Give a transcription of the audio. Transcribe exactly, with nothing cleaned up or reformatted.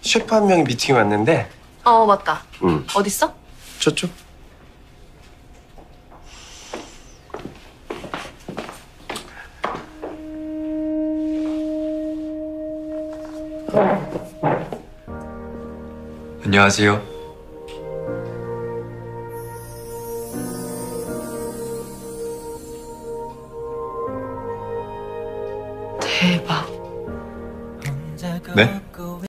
셰프 한 명이 미팅이 왔는데. 어, 맞다. 응. 어딨어? 저쪽. 안녕하세요. 대박. 네?